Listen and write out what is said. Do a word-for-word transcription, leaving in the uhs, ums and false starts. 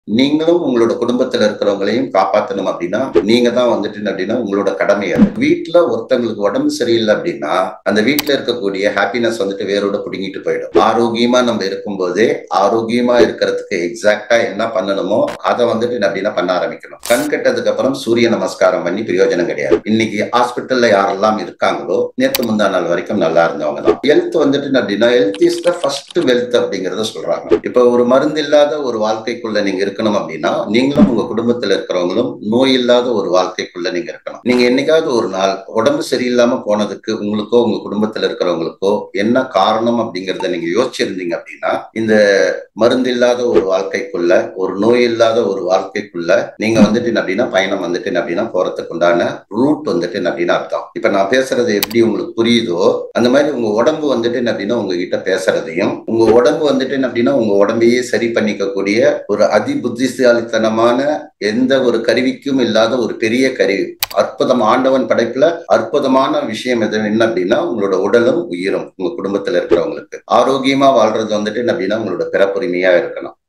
நீங்களும் உங்களோட குடும்பத்துல இருக்கிறவங்களையும் காப்பாத்தணும் அப்படின்னா நீங்க தான் வந்துட்டு அப்படின்னா உங்களோட கடமை அது. வீட்டுல ஒருத்தங்களுக்கு உடம்பு சரியில்லை அப்படின்னா அந்த வீட்டுல இருக்கக்கூடிய ஹாப்பினஸ் வந்துட்டு வேரோட புடுங்கிட்டு போயிடும். ஆரோக்கியமா நம்ம இருக்கும்போதே ஆரோக்கியமா இருக்கிறதுக்கு எக்ஸாக்டா என்ன பண்ணணுமோ அதை வந்துட்டு அப்படின்னா பண்ண ஆரம்பிக்கணும். கண் கெட்டதுக்கு அப்புறம் சூரிய நமஸ்காரம் பண்ணி பிரயோஜனம் கிடையாது. இன்னைக்கு ஹாஸ்பிட்டல்ல யாரெல்லாம் இருக்காங்களோ நேற்று முந்தா நாள் வரைக்கும் நல்லா இருந்தவங்க தான். ஹெல்த் வந்துட்டு அப்படின்னா health is the first wealth அப்படிங்கறத சொல்றாங்க. இப்ப ஒரு மருந்து இல்லாத ஒரு வாழ்க்கைக்குள்ள நீங்க இருக்கணும் அப்படின்னா நீங்களும் உங்க குடும்பத்துல இருக்கிறவங்களும் நோய் இல்லாத ஒரு வாழ்க்கைக்குள்ள நீங்க இருக்கணும். நீங்க என்னைக்காவது ஒரு நாள் உடம்பு சரியில்லாம போனதுக்கு உங்களுக்கோ உங்க குடும்பத்துல இருக்கிறவங்களுக்கோ என்ன காரணம் அப்படிங்கறத நீங்க யோசிச்சிருந்தீங்க அப்படின்னா இந்த மருந்து இல்லாத ஒரு வாழ்க்கைக்குள்ள ஒரு நோய் இல்லாத ஒரு வாழ்க்கைக்குள்ள நீங்க வந்துட்டு அப்படின்னா பயணம் வந்துட்டு அப்படின்னா போறதுக்கு உண்டான ரூட் வந்துட்டு அப்படின்னா அர்த்தம். இப்ப நான் பேசுறது எப்படி உங்களுக்கு புரியுதோ அந்த மாதிரி உங்க உடம்பு வந்துட்டு அப்படின்னா உங்ககிட்ட பேசுறதையும் உங்க உடம்பு வந்துட்டு அப்படின்னா உங்க உடம்பையே சரி பண்ணிக்கக்கூடிய ஒரு அதி புத்திசாலித்தனமான எந்த ஒரு கருவிக்கும் இல்லாத ஒரு பெரிய கருவி, அற்புதம். ஆண்டவன் படைப்புல அற்புதமான விஷயம் எது என்ன அப்படின்னா உங்களோட உடலும் உயிரும். உங்க குடும்பத்துல இருக்கிறவங்களுக்கு ஆரோக்கியமா வாழ்றது வந்துட்டு அப்படின்னா உங்களோட பிறப்புரிமையா இருக்கணும்.